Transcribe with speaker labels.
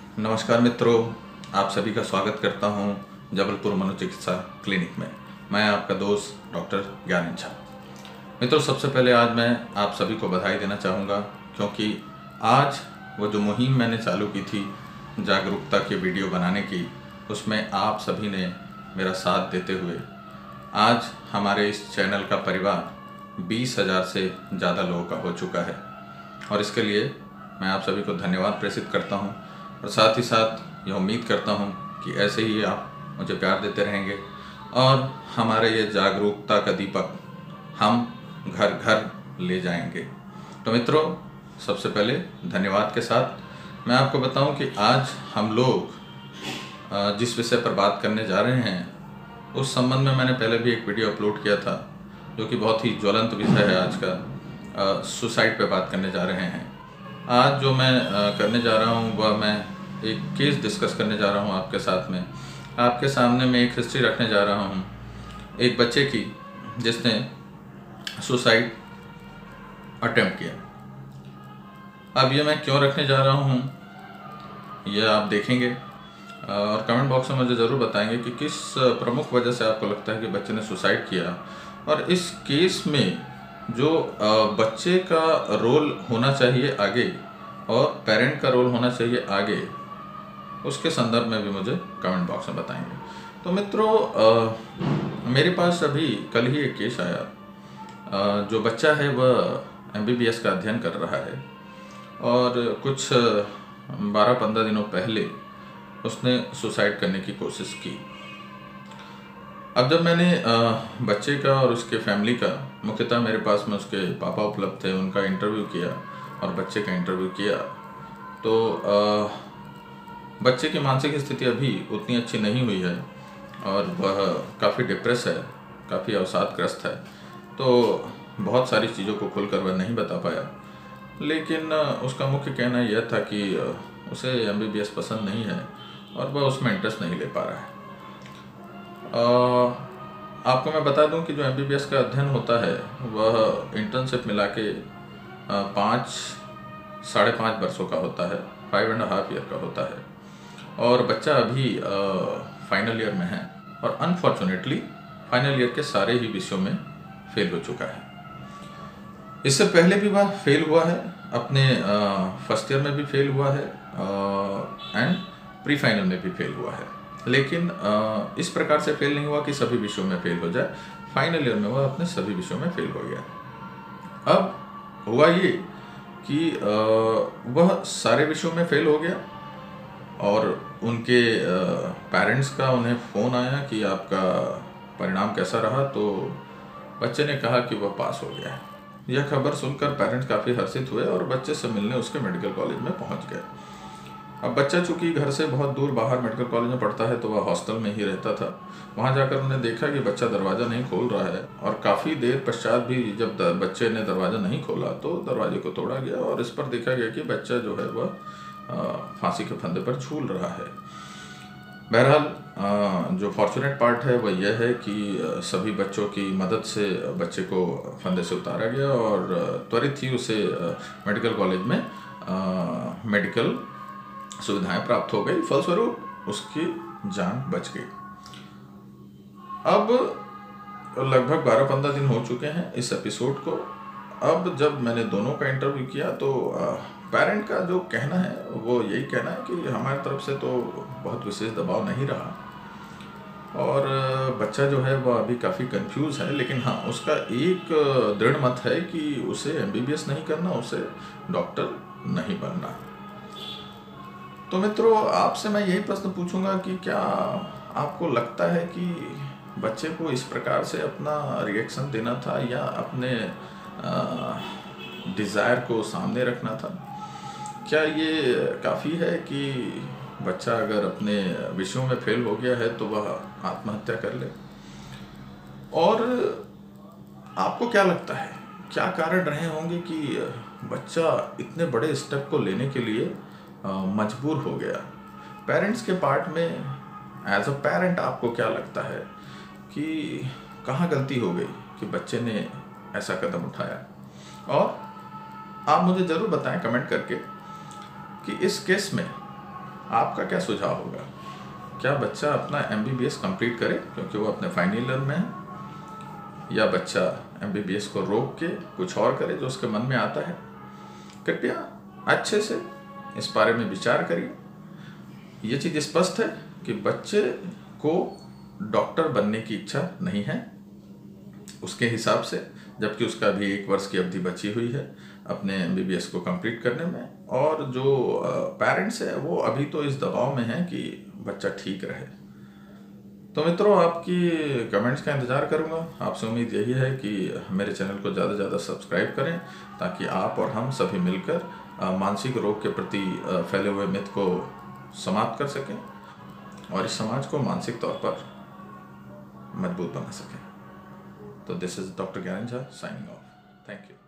Speaker 1: नमस्कार मित्रों, आप सभी का स्वागत करता हूं जबलपुर मनोचिकित्सा क्लिनिक में। मैं आपका दोस्त डॉक्टर ज्ञानेंद्र झा। मित्रों, सबसे पहले आज मैं आप सभी को बधाई देना चाहूँगा, क्योंकि आज वो जो मुहिम मैंने चालू की थी जागरूकता के वीडियो बनाने की, उसमें आप सभी ने मेरा साथ देते हुए आज हमारे इस चैनल का परिवार 20,000 से ज़्यादा लोगों का हो चुका है। और इसके लिए मैं आप सभी को धन्यवाद प्रेषित करता हूं और साथ ही साथ यह उम्मीद करता हूं कि ऐसे ही आप मुझे प्यार देते रहेंगे और हमारे ये जागरूकता का दीपक हम घर घर ले जाएंगे। तो मित्रों, सबसे पहले धन्यवाद के साथ मैं आपको बताऊं कि आज हम लोग जिस विषय पर बात करने जा रहे हैं उस संबंध में मैंने पहले भी एक वीडियो अपलोड किया था, जो कि बहुत ही ज्वलंत विषय है आज का। सुसाइड पे बात करने जा रहे हैं। आज जो मैं करने जा रहा हूँ वह मैं एक केस डिस्कस करने जा रहा हूँ आपके साथ में। आपके सामने मैं एक हिस्ट्री रखने जा रहा हूँ एक बच्चे की जिसने सुसाइड अटेम्प्ट किया। अब ये मैं क्यों रखने जा रहा हूँ यह आप देखेंगे और कमेंट बॉक्स में मुझे ज़रूर बताएंगे कि किस प्रमुख वजह से आपको लगता है कि बच्चे ने सुसाइड किया। और इस केस में जो बच्चे का रोल होना चाहिए आगे और पेरेंट का रोल होना चाहिए आगे, उसके संदर्भ में भी मुझे कमेंट बॉक्स में बताएंगे। तो मित्रों, मेरे पास अभी कल ही एक केस आया। जो बच्चा है वह M.B.B.S का अध्ययन कर रहा है और कुछ 12-15 दिनों पहले उसने सुसाइड करने की कोशिश की। अब जब मैंने बच्चे का और उसके फैमिली का, मुख्यतः मेरे पास में उसके पापा उपलब्ध थे, उनका इंटरव्यू किया और बच्चे का इंटरव्यू किया, तो बच्चे की मानसिक स्थिति अभी उतनी अच्छी नहीं हुई है और वह काफ़ी डिप्रेस है, काफ़ी अवसादग्रस्त है। तो बहुत सारी चीज़ों को खुलकर वह नहीं बता पाया, लेकिन उसका मुख्य कहना यह था कि उसे M.B.B.S पसंद नहीं है और वह उसमें इंटरेस्ट नहीं ले पा रहा है। आपको मैं बता दूं कि जो M.B.B.S का अध्ययन होता है वह इंटर्नशिप मिला के 5-5.5 वर्षों का होता है, 5.5 ईयर का होता है। और बच्चा अभी फाइनल ईयर में है और अनफॉर्चुनेटली फाइनल ईयर के सारे ही विषयों में फेल हो चुका है। इससे पहले भी वह फेल हुआ है, अपने फर्स्ट ईयर में भी फेल हुआ है एंड प्री फाइनल में भी फेल हुआ है। लेकिन इस प्रकार से फेल नहीं हुआ कि सभी विषयों में फेल हो जाए। फाइनल ईयर में वह अपने सभी विषयों में फेल हो गया। अब हुआ ये कि वह सारे विषयों में फेल हो गया और उनके पेरेंट्स का उन्हें फ़ोन आया कि आपका परिणाम कैसा रहा, तो बच्चे ने कहा कि वह पास हो गया है। यह खबर सुनकर पेरेंट्स काफ़ी हर्षित हुए और बच्चे से मिलने उसके मेडिकल कॉलेज में पहुंच गए। अब बच्चा चूंकि घर से बहुत दूर बाहर मेडिकल कॉलेज में पढ़ता है, तो वह हॉस्टल में ही रहता था। वहां जाकर उन्होंने देखा कि बच्चा दरवाज़ा नहीं खोल रहा है और काफ़ी देर पश्चात भी जब बच्चे ने दरवाज़ा नहीं खोला तो दरवाजे को तोड़ा गया और इस पर देखा गया कि बच्चा जो है वह फांसी के फंदे पर झूल रहा है। बहरहाल जो फॉर्चुनेट पार्ट है वह यह है कि सभी बच्चों की मदद से बच्चे को फंदे से उतारा गया और त्वरित ही उसे मेडिकल कॉलेज में मेडिकल सुविधाएं प्राप्त हो गई। फलस्वरूप उसकी जान बच गई। अब लगभग 12-15 दिन हो चुके हैं इस एपिसोड को। अब जब मैंने दोनों का इंटरव्यू किया तो पेरेंट का जो कहना है वो यही कहना है कि हमारी तरफ से तो बहुत विशेष दबाव नहीं रहा और बच्चा जो है वह अभी काफ़ी कंफ्यूज है। लेकिन हाँ, उसका एक दृढ़ मत है कि उसे M.B.B.S नहीं करना, उसे डॉक्टर नहीं बनना। तो मित्रों, आपसे मैं यही प्रश्न पूछूंगा कि क्या आपको लगता है कि बच्चे को इस प्रकार से अपना रिएक्शन देना था या अपने डिज़ायर को सामने रखना था? क्या ये काफ़ी है कि बच्चा अगर अपने विषयों में फेल हो गया है तो वह आत्महत्या कर ले? और आपको क्या लगता है, क्या कारण रहे होंगे कि बच्चा इतने बड़े स्टेप को लेने के लिए मजबूर हो गया? पेरेंट्स के पार्ट में एज अ पेरेंट आपको क्या लगता है कि कहाँ गलती हो गई कि बच्चे ने ऐसा कदम उठाया? और आप मुझे ज़रूर बताएं कमेंट करके कि इस केस में आपका क्या सुझाव होगा? क्या बच्चा अपना M.B.B.S कंप्लीट करे क्योंकि वो अपने फाइनल ईयर में है, या बच्चा M.B.B.S को रोक के कुछ और करे जो उसके मन में आता है? कृपया अच्छे से इस बारे में विचार करिए। ये चीज़ स्पष्ट है कि बच्चे को डॉक्टर बनने की इच्छा नहीं है उसके हिसाब से, जबकि उसका अभी 1 वर्ष की अवधि बची हुई है अपने M.B.B.S को कंप्लीट करने में, और जो पेरेंट्स है वो अभी तो इस दबाव में है कि बच्चा ठीक रहे। तो मित्रों, आपकी कमेंट्स का इंतज़ार करूंगा। आपसे उम्मीद यही है कि मेरे चैनल को ज़्यादा से ज़्यादा सब्सक्राइब करें ताकि आप और हम सभी मिलकर मानसिक रोग के प्रति फैले हुए मिथ को समाप्त कर सकें और इस समाज को मानसिक तौर पर मजबूत बना सकें। तो this is doctor Gyanendra Jha signing off. Thank you.